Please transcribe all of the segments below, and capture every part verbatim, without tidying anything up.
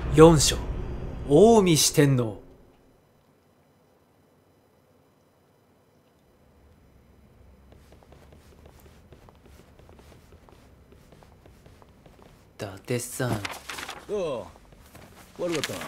よん章近江四天王。伊達さん。 ああ、悪かった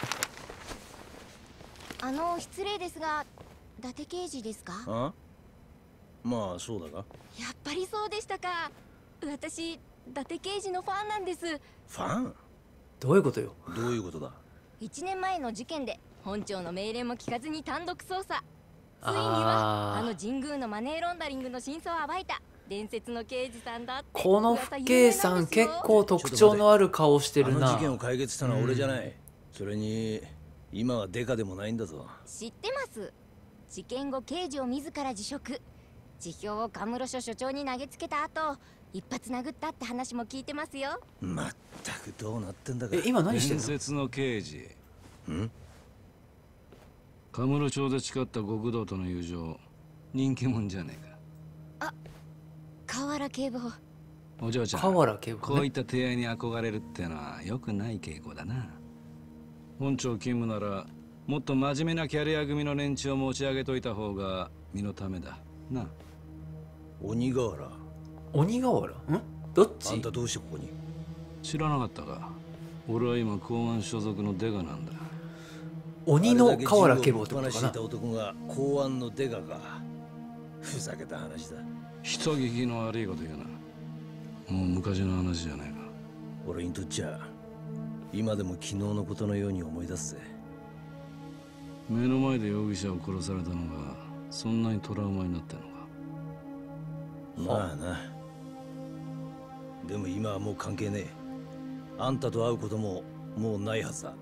な。 あの失礼ですが、伊達刑事ですか？ あ？まあそうだが。 やっぱりそうでしたか。私伊達刑事のファンなんです。 ファン？ どういうことよ。 どういうことだ。 いちねんまえの事件で本庁の命令も聞かずに単独捜査。ついにあーはあの神宮のマネーロンダリングの真相を暴いた伝説の刑事さんだって。 この父兄さん結構特徴のある顔してるな。 あの事件を解決したのは俺じゃない、うん、それに今はデカでもないんだぞ。 知ってます。事件後刑事を自ら辞職、辞表をカムロ署署長に投げつけた後一発殴ったって話も聞いてますよ。 まったくどうなってんだか。 え、今何してんの？ 伝説の刑事。 ん？ カムロ町で誓った極道との友情、人気者じゃねえか。 あ、河原警部補。 お嬢ちゃん、 河原警部補ね。 こういった提案に憧れるってのは良くない傾向だな。本庁勤務ならもっと真面目なキャリア組の連中を持ち上げといた方が身のためだな。 鬼瓦。 鬼瓦？ん？どっち？ あんたどうしてここに？ 知らなかったか。俺は今公安所属のデカなんだ。 鬼の河原警部補ってことかな。 あれだけ銃をぶっ放していた男が公安のデカか。ふざけた話だ。 人聞きの悪いこと言うな。もう昔の話じゃないか。 俺にとっちゃ今でも昨日のことのように思い出すぜ。 目の前で容疑者を殺されたのがそんなにトラウマになってんのか。 まあな。でも今はもう関係ねえ。あんたと会うことももうないはずだ。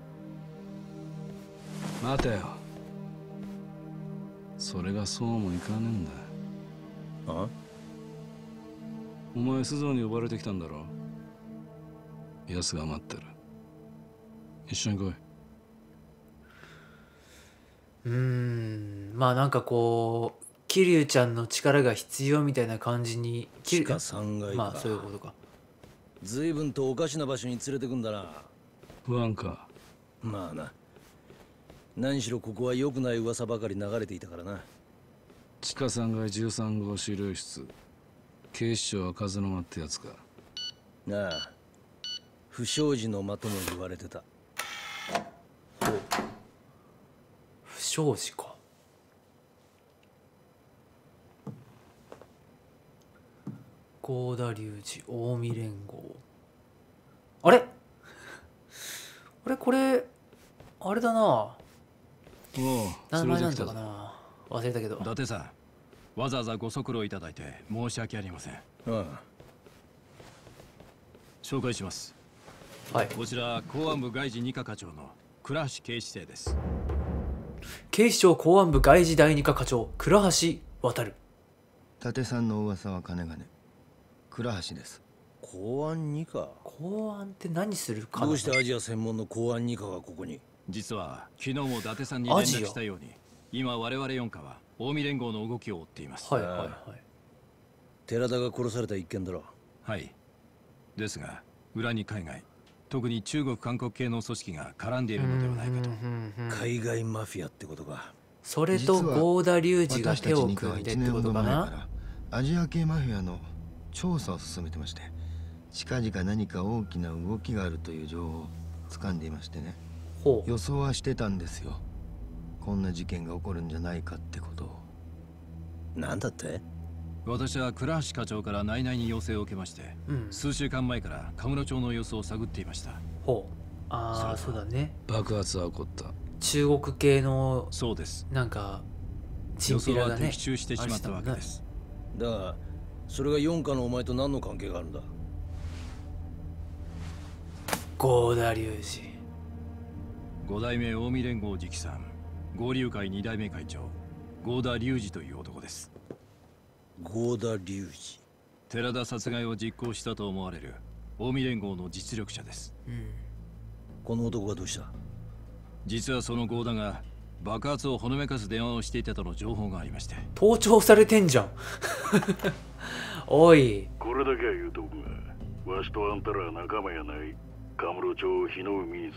待てよ。それがそうもいかねえんだ。 あ？ お前須藤に呼ばれてきたんだろ。奴が待ってる。一緒に来い。 うーん、まあなんかこう桐生ちゃんの力が必要みたいな感じに。 地下さんがいか。 まあそういうことか。 随分とおかしな場所に連れてくんだな。 不安か。 まあな。何しろここは良くない噂ばかり流れていたからな。 地下さんがいじゅうさん号資料室。警視庁は風の間ってやつか。 なあ、不祥事の間とも言われてた。 不祥事か。合田隆二近江連合。あれあれこれあれだな。 おう、 名前なんだ連れてきたぞ。 かな、忘れたけど。 伊達さん、わざわざご足労いただいて申し訳ありません。 ああ、 紹介します。 はい。 こちら公安部外事二課課長の倉橋警視正です。 警視庁公安部外事第二課課長倉橋渉。 伊達さんの噂は金がね。倉橋です。 公安二課。 公安って何するかな。 どうしてアジア専門の公安二課がここに？ 実は昨日も伊達さんに連絡したように、今我々四課は近江連合の動きを追っています。 はいはいはい。 寺田が殺された一件だろ。 はい。ですが裏に海外、特に中国韓国系の組織が絡んでいるのではないかと。 海外マフィアってことか。 それと合田隆二が手を組んでってことかな。 アジア系マフィアの調査を進めてまして、近々何か大きな動きがあるという情報を掴んでいましてね。 ほう。 予想はしてたんですよ。こんな事件が起こるんじゃないかってことを。 なんだって？ 私は倉橋課長から内々に要請を受けまして、うん、数週間前からカムロ町の様子を探っていました。 ほう。ああ、そうだね。 爆発は起こった。 中国系のそうです。 なんかチンピラがね、 予想は的中してしまったわけです。 だがそれが四課のお前と何の関係があるんだ？ 合田隆二。 五代目近江連合直参合流会二代目会長合田隆二という男です。 合田隆二。 寺田殺害を実行したと思われる近江連合の実力者です。 うん、 この男がどうした？ 実はその合田が爆発をほのめかす電話をしていたとの情報がありまして。 盗聴されてんじゃん。おい。 これだけは言うとくが、わしとあんたらは仲間やない。カムロ町を火の海にする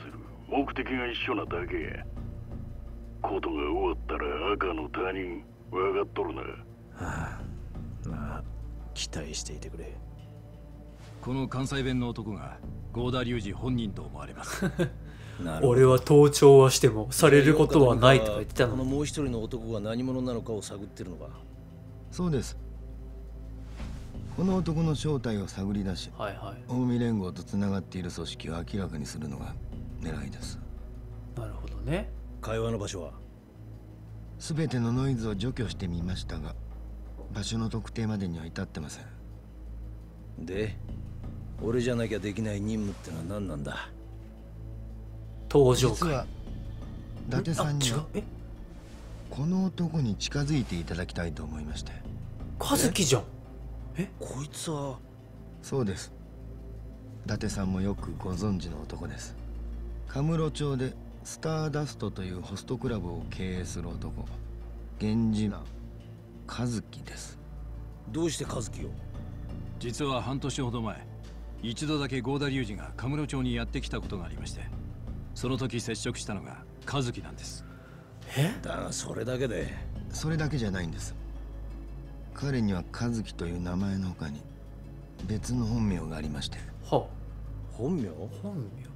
目的が一緒なだけや。ことが終わったら赤の他人分かっとるな。はあ、まあ期待していてくれ。 この関西弁の男が郷田隆二本人と思われます。 俺は盗聴はしてもされることはないとか言ってたの。 このもう一人の男が何者なのかを探ってるのか。 そうです。この男の正体を探り出し、 はいはい、 近江連合とつながっている組織を明らかにするのが狙いです。 なるほどね。 会話の場所は？ 全てのノイズを除去してみましたが、場所の特定までには至ってません。 で、俺じゃなきゃできない任務ってのは何なんだ？ 登場会。 実は伊達さんにはこの男に近づいていただきたいと思いまして。 和樹じゃん。え、 こいつは？ そうです。伊達さんもよくご存知の男です。カムロ町でスターダストというホストクラブを経営する男、源氏名和樹です。 どうして和樹を？ 実は半年ほど前、一度だけ郷田隆二がカムロ町にやってきたことがありまして、その時接触したのが和樹なんです。 え？ だがそれだけで？ それだけじゃないんです。彼には和樹という名前の他に別の本名がありまして。 はあ、 本名？ 本名？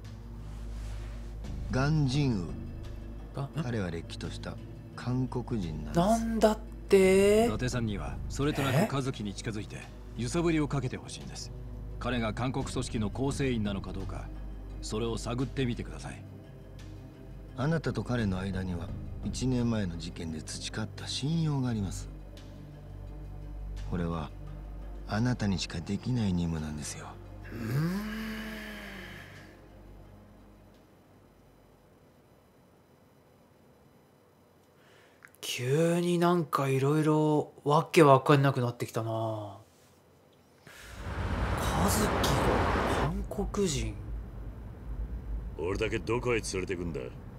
鑑真あ、 宇。彼はれっきとした韓国人なんです。 なんだって？ 伊達さんにはそれとなく和樹に近づいて揺さぶりをかけてほしいんです。彼が韓国組織の構成員なのかどうか、それを探ってみてください。 あなたと彼の間にはいちねんまえの事件で培った信用があります。これはあなたにしかできない任務なんですよ。うーん。 急になんかいろいろわけわかんなくなってきたな。和樹が韓国人。 俺だけどこへ連れてくんだ？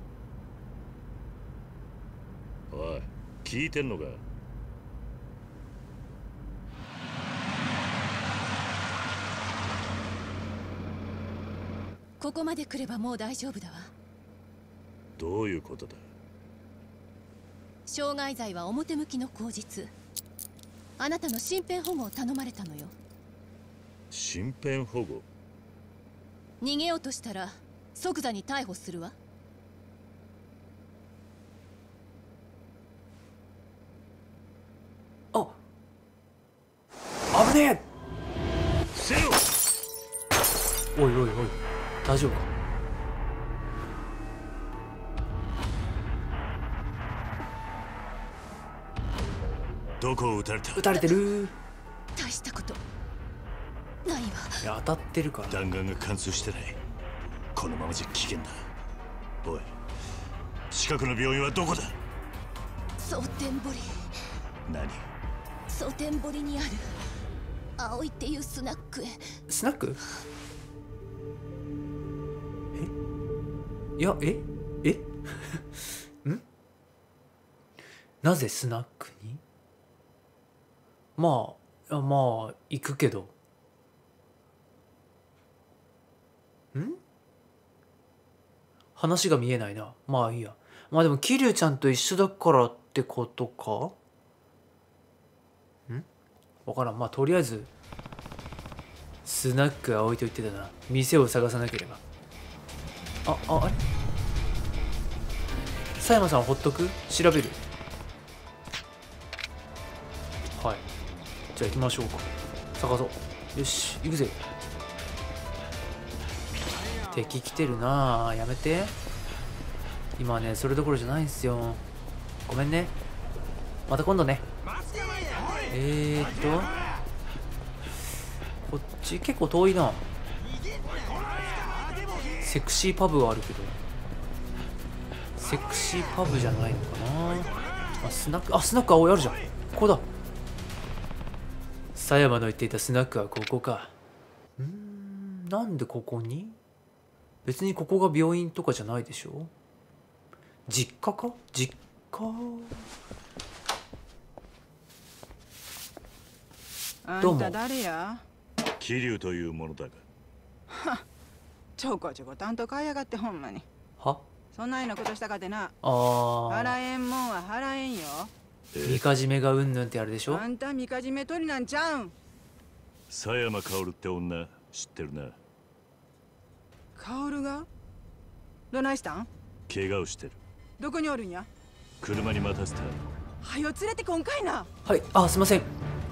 おい、聞いてんのか？ ここまで来ればもう大丈夫だわ。 どういうことだ？ 傷害罪は表向きの口実。あなたの身辺保護を頼まれたのよ。 身辺保護？ 逃げようとしたら即座に逮捕するわ。 あ、危ねえ。 せよ。 おいおいおい、大丈夫か？ どこを撃たれた？ 撃たれてる。 大したことないわ。 いや、当たってるから。 弾丸が貫通してない。このままじゃ危険だ。おい、近くの病院はどこだ？ 蒼天堀。 何？ 蒼天堀にある葵っていうスナックへ。 スナック？え？いや、え？え？ん？なぜスナックに？まあ、まあ、行くけど。ん？話が見えないな。まあいいや。まあでも、桐生ちゃんと一緒だからってことか？ん？わからん。まあとりあえず、スナックは置いといてたな。店を探さなければ。あ、あ、あれ？佐山さんほっとく？調べる。はい。じゃあ行きましょうか。探そう。よし、行くぜ。敵来てるなあ。やめて。今ね、それどころじゃないんすよ。ごめんね。また今度ね。えーっと。こっち結構遠いな。セクシーパブはあるけど。セクシーパブじゃないのかな。あ、スナック、あ、スナック青いあるじゃん。ここだ。佐山の言っていたスナックはここか。うーん、なんでここに？別にここが病院とかじゃないでしょ。実家か？実家。 あんた誰や？ 桐生というものだが。 はっ、ちょこちょこ担当買いやがってほんまに。 はそんなようなことしたかてな。 あー払えんもんは払えんよ。 みかじめがうんぬんってあるでしょ。 あんたみかじめ取りなんちゃうん。 佐山薫って女知ってるな。 薫がどないしたん？ 怪我をしてる。 どこにおるんや？ 車に待たせた。 はよ連れてこんかいな。 はい、あ、すいません。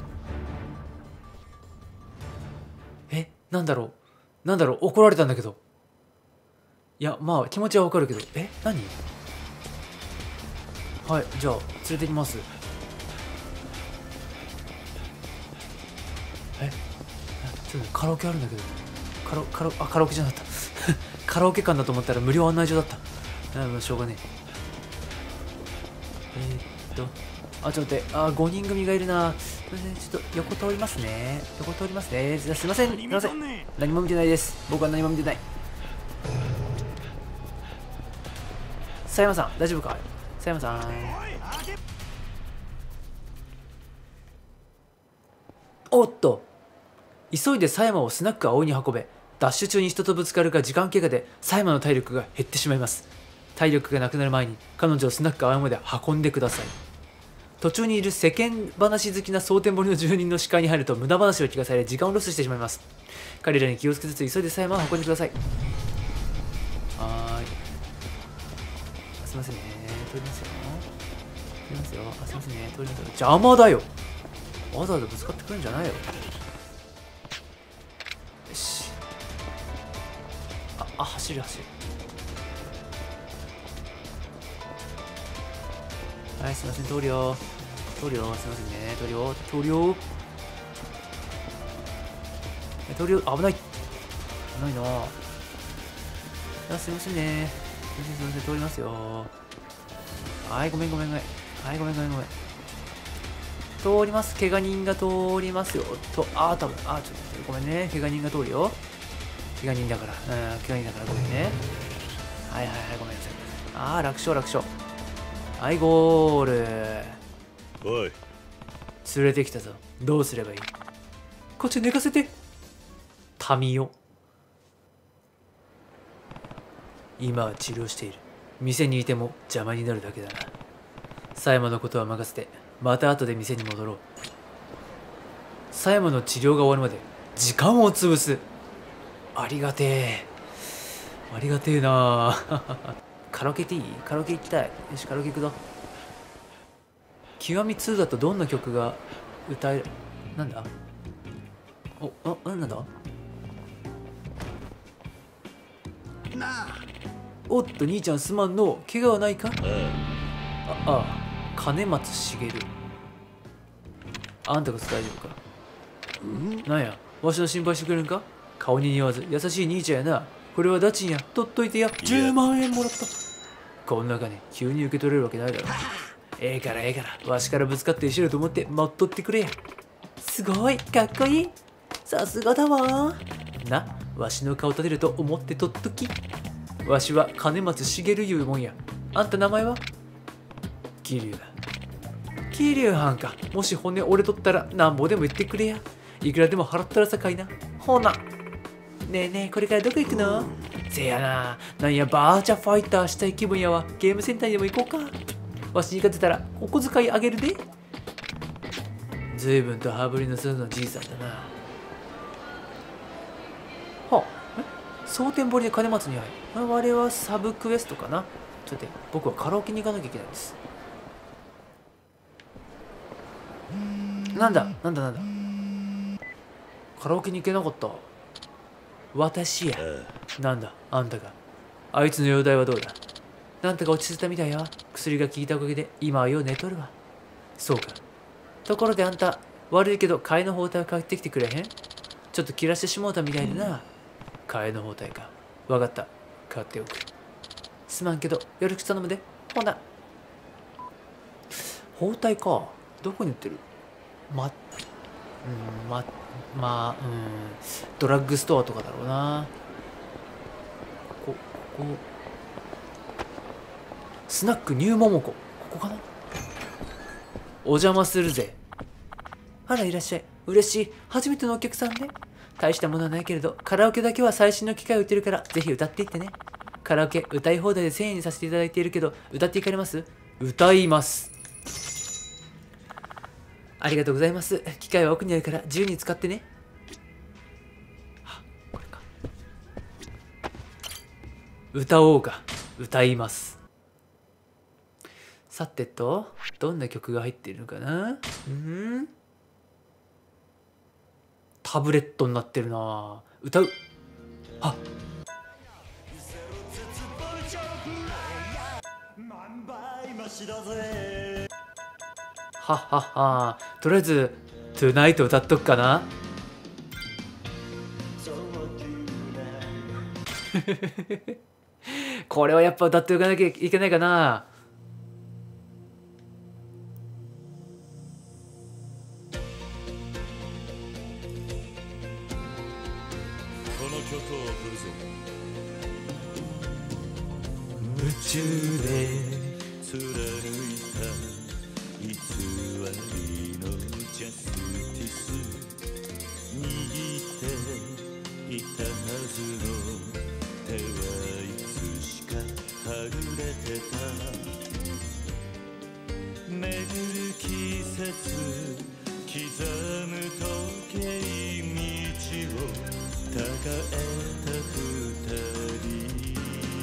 え、なんだろうなんだろう怒られたんだけど。いや、まあ気持ちはわかるけど。え、何？はい、じゃあ連れてきます。え、ちょっとカラオケあるんだけど。カラカラあカラオケじゃなかったカラオケ館だと思ったら無料案内所だった。あ、もうしょうがねえ。えー、っとあ、ちょっと待って。あ、ごにん組がいるな。すいません、ちょっと横通りますね。横通りますね。すいません、すいません。何も見てないです。僕は何も見てない。佐山さん、大丈夫か？佐山さん。おっと、急いで佐山をスナック葵に運べ。ダッシュ中に人とぶつかるが時間経過で佐山の体力が減ってしまいます。体力がなくなる前に彼女をスナック葵まで運んでください。途中にいる世間話好きな蒼天堀の住人の視界に入ると無駄話を聞かされ時間をロスしてしまいます。彼らに気をつけつつ急いで佐山を運んでください。はーい、すいませんね、通りますよ通りますよあ、すいませんね、通りますよ。邪魔だよ、わざわざぶつかってくるんじゃないよ。よし、ああ、走る走る。はい、すいません、通るよ通るよ、すいませんね、通るよ通るよ通るよ、危ない、危ないなあ。すいませんね、すいません、すいません、通りますよ。はい、ごめんごめんごめん、はい、ごめんごめんごめん、通ります。怪我人が通りますよと。あー、多分あー、ちょっとごめんね、怪我人が通るよ。怪我人だから、うん、怪我人だからごめんね。はいはいはい、ごめんなさい。あー、楽勝楽勝。はい、ゴール。 おい、 連れてきたぞ。どうすればいい？こっち寝かせて。民よ、今は治療している。店にいても邪魔になるだけだな。佐山のことは任せて、また後で店に戻ろう。佐山の治療が終わるまで時間を潰す。ありがてえ、ありがてえなカラオケっていい？カラオケ行きたい。よし、カラオケ行くぞ。極みツーだとどんな曲が歌える？なんだ？お、あ、なんだ？ なあ。 おっと、兄ちゃんすまんの。怪我はないか？ ああ、ああ、金松茂。あんたこそ大丈夫か？なんや、わしの心配してくれるんか？顔に似合わず優しい兄ちゃんやな。これはダチンや、取っといてや。じゅうまんえんもらった。こんな金急に受け取れるわけないだろ。ええからええから、わしからぶつかってしろと思って待っとってくれや。すごいかっこいい、さすがだわな。わしの顔立てると思ってとっとき。わしは金松茂いうもんや。あんた名前は？桐生だ。桐生はんか。もし骨折れとったらなんぼでも言ってくれや。いくらでも払ったらさかいな。ほな。ねえねえ、これからどこ行くの？せやな、なんやバーチャファイターしたい気分やわ。ゲームセンターにでも行こうか。わしに勝てたらお小遣いあげるで。ずいぶんと羽振りのするのじいさんだな。はあ、え、蒼天堀で金松に会い、あれはサブクエストかな。ちょっと僕はカラオケに行かなきゃいけないんです。なんだなんだなんだ、カラオケに行けなかった。私や。なんだあんたが。あいつの容体はどうだ？なんとか落ち着いたみたいや。薬が効いたおかげで今はよう寝とるわ。そうか。ところであんた、悪いけど替えの包帯を買ってきてくれへん？ちょっと切らしてしもうたみたいでな。替えの包帯か。わかった。買っておく。すまんけどよろしく頼むで。ほな。包帯か。どこに売ってる？ま、うん、ま、まあ、うん、ドラッグストアとかだろうな。ここ、ここ。スナックニューモモコ。ここかな？お邪魔するぜ。あら、いらっしゃい。嬉しい。初めてのお客さんね。大したものはないけれど、カラオケだけは最新の機械を売ってるから、ぜひ歌っていってね。 カラオケ歌い放題でせんえんにさせていただいているけど、歌っていかれます？歌います。ありがとうございます。機械は奥にあるから自由に使ってね。は、これか。歌おうか。歌います。さてと、どんな曲が入っているのかな？うん？タブレットになってるな。歌う。あ、はっはっは。とりあえず「トゥナイト」歌っとくかな。これはやっぱ歌っておかなきゃいけないかな。 この曲を送るぞ。 宇宙で貫いた偽りのジャスティス、握っていたはずの手はいつしかはぐれてた。巡る季節刻む時計道をたがえた二人、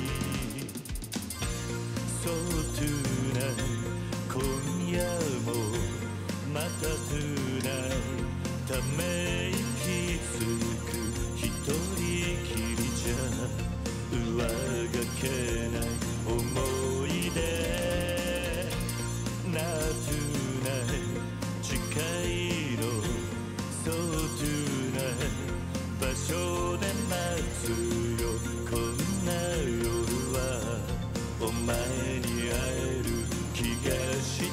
そうトゥナイ今夜もまたトゥナイため息つく一人きりじゃ上がけない思い出なトゥナイ近いの、そうトゥナイ場所で待つよ。こんな夜はお前に会える気がして、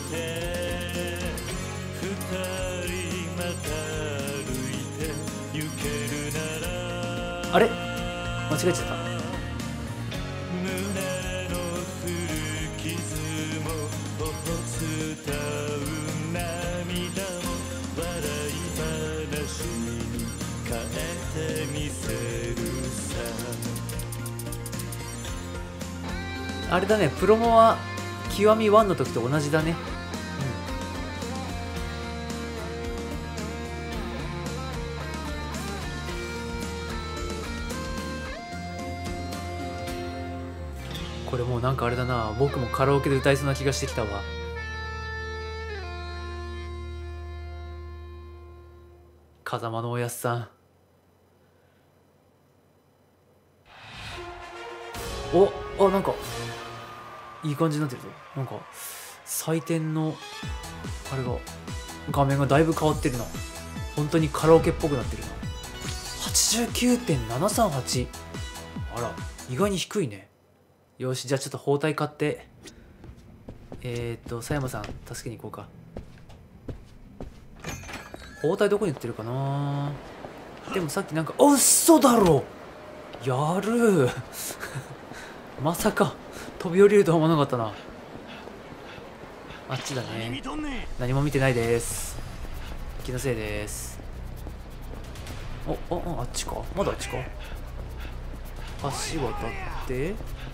二人また歩いて行けるなら。 あれ間違えちゃった。 胸の古傷も頬伝う涙も笑い話に変えてみせるさ。 あれだね、プロモは極みワンの時と同じだね。うん、これもうなんかあれだな、僕もカラオケで歌いそうな気がしてきたわ。風間のおやっさん。お、あ、なんかいい感じになってるぞ。なんか採点のあれが画面がだいぶ変わってるな。本当にカラオケっぽくなってるな。 はちじゅうきゅうてんななさんはち。 あら、意外に低いね。よし、じゃあちょっと包帯買ってえーっと佐山さん助けに行こうか。包帯どこに売ってるかな。でもさっきなんか、あ、嘘だろ、やるまさか飛び降りるとは思わなかったな。あっちだね。何も見てないです。気のせいです。お、お、あっちか、まだあっちか。橋渡って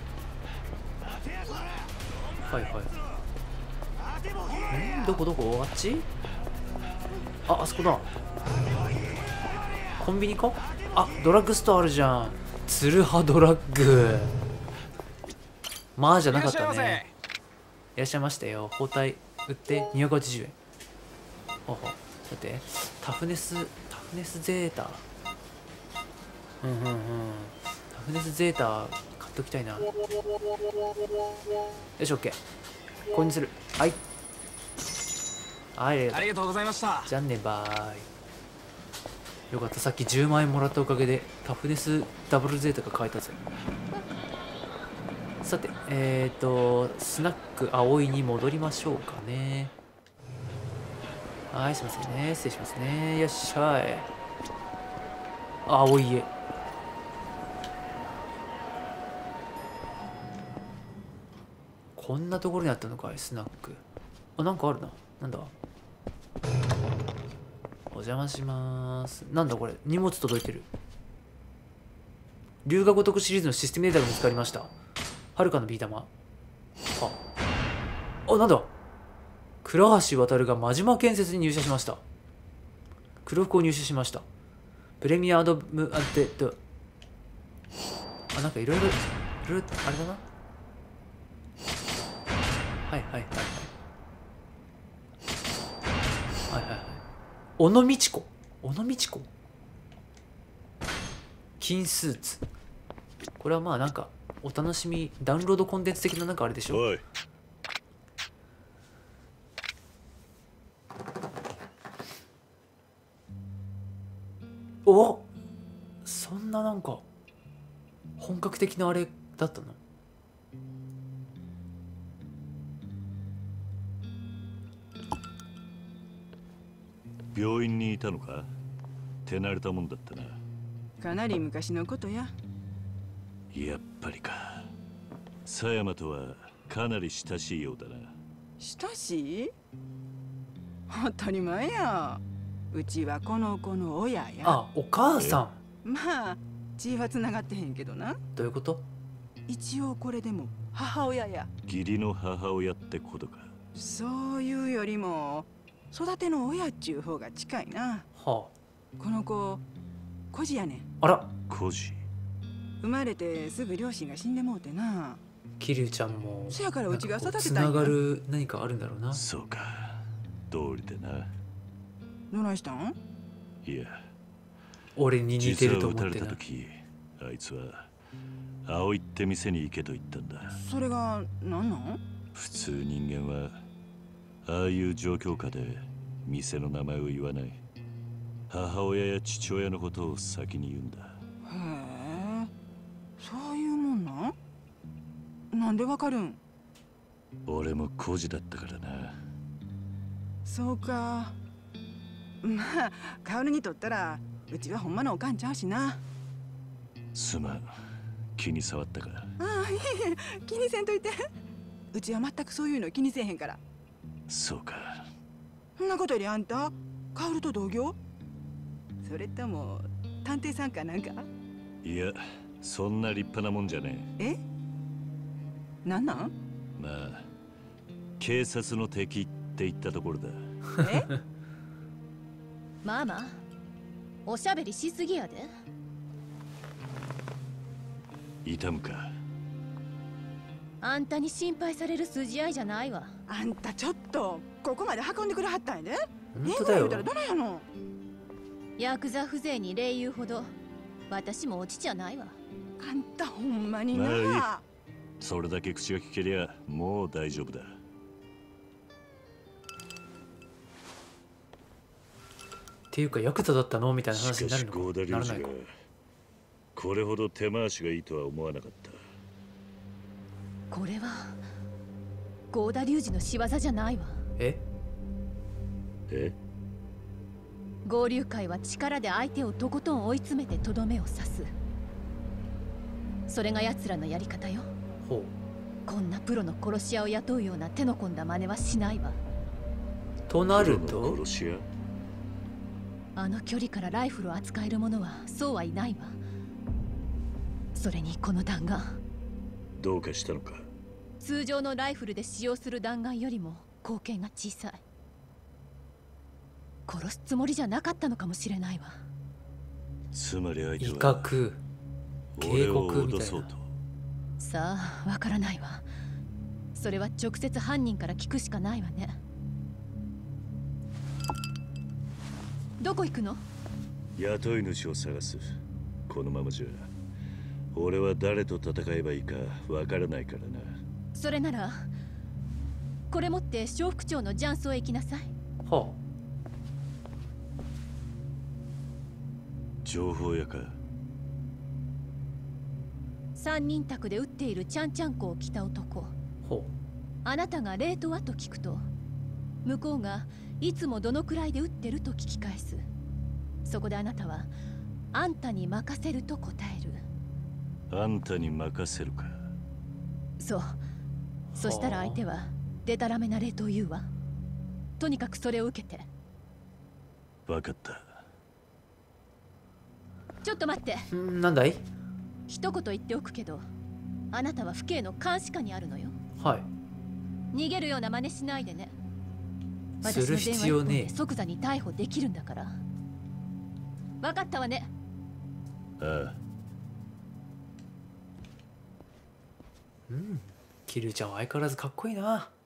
はいはい。ん、どこどこ、あっち、あ、あそこだ。コンビニか。あ、ドラッグストアあるじゃん。ツルハドラッグ。まあじゃなかったね。いらっしゃいましたよ。包帯売ってにひゃくはちじゅうえん。ほほ、だってタフネスタフネスゼータ、うんうんうん、タフネスゼータ買っときたいな。よし、オッケー、購入する。はい、はい、ありがとうございました。じゃあね、バーイ。よかった、さっきじゅうまんえんもらったおかげでタフネスダブルゼータが買えたぜ。さて、えっとスナック葵に戻りましょうかね。はい、すいませんね、失礼しますね。よっしゃい。葵へ。こんなところにあったのかい、スナック。あ、なんかあるな。なんだ、お邪魔します。なんだこれ、荷物届いてる。龍河如くシリーズのシステムデータが見つかりました。 はるかのビー玉。あ、あ、なんだ。倉橋渉が真島建設に入社しました。黒服を入手しました。プレミアアドムアンテッド。あ、なんかいろいろ、いろいろ、あれだな。はいはいはいはい。はいはいはい。小野道子。小野道子金スーツ。これはまあなんか、お楽しみ、ダウンロードコンテンツ的ななんかあれでしょ。 おい。 お、そんななんか本格的なあれだったの？ 病院にいたのか？手慣れたもんだったな。 かなり昔のことや。 やっぱりか。狭山とはかなり親しいようだな。 親しい？当たり前や。うちはこの子の親や。 あ、お母さん。 まあ血はつながってへんけどな。 どういうこと？ 一応これでも母親や。 義理の母親ってことか。 そういうよりも育ての親っちゅう方が近いな。 はあ。 この子孤児やねん。 あら。 孤児。 生まれてすぐ両親が死んでもうてな。 桐生ちゃんもそやからうちが育てたんや。 つながる何かあるんだろうな。 そうか。通りでな。 どないしたん？ いや。 俺に似てると思ってな。 実は撃たれた時、あいつは葵って店に行けと言ったんだ。 それが何なん？ 普通人間はああいう状況下で店の名前を言わない。母親や父親のことを先に言うんだ。 へえ、そういうもんなん？なんでわかるん？ 俺も孤児だったからな。 そうか。まあ薫にとったらうちはほんまのおかんちゃうしな。 すまん、気に障ったか。 ああ、いえいえ、気にせんといて。うちは全くそういうの気にせえへんから。 そうか。 そんなことよりあんた薫と同業？それとも探偵さんかなんか？ いや、そんな立派なもんじゃねえ。え、なんなん？ まあ警察の敵って言ったところだ。 えママ、おしゃべりしすぎやで。 痛むか？ あんたに心配される筋合いじゃないわ。 あんたちょっとここまで運んでくれはったんやで。 本当だよ。 言うたらどないやの。 ヤクザ風情に礼言うほど私も落ちちゃないわ。 あんたほんまにな。 まあいい。それだけ口が聞けりゃもう大丈夫だ。 っていうかヤクザだったのみたいな話になるのかしかしゴーダならないか。 これほど手回しがいいとは思わなかった。 これは合田隆二の仕業じゃないわ。 ええ合流会は力で相手をとことん追い詰めてとどめを刺す。それが奴らのやり方よ。 ほう。 こんなプロの殺し屋を雇うような手の込んだ真似はしないわ。 となるプロのと殺し屋？ あの距離からライフルを扱える者はそうはいないわ。それにこの弾丸、 どうかしたのか？ 通常のライフルで使用する弾丸よりも口径が小さい。殺すつもりじゃなかったのかもしれないわ。 つまり相手威は嚇警俺を告みたいな。 脅そうと。 さあ、わからないわ。それは直接犯人から聞くしかないわね。どこ行くの？ 雇い主を探す。このままじゃ俺は誰と戦えばいいかわからないからな。 それならこれ持って小副長の雀荘へ行きなさい。 は情報屋か？ 三人宅で撃っているちゃんちゃんこを着た男。 あ。ほあなたがレートはと聞くと、向こうがいつもどのくらいで撃ってると聞き返す。そこであなたはあんたに任せると答える。 あんたに任せるか？ そう。そしたら相手はデタラメなレートを言うわ。とにかくそれを受けて。 わかった。 ちょっと待って。 う。んなんだい？ 一言言っておくけど、 あなたは府警の監視下にあるのよ。 はい。 逃げるような真似しないでね。 する私の必要ねえ電話一本で即座に逮捕できるんだから。分かったわね。 ああ。 うん。キリュウちゃんは相変わらずかっこいいな。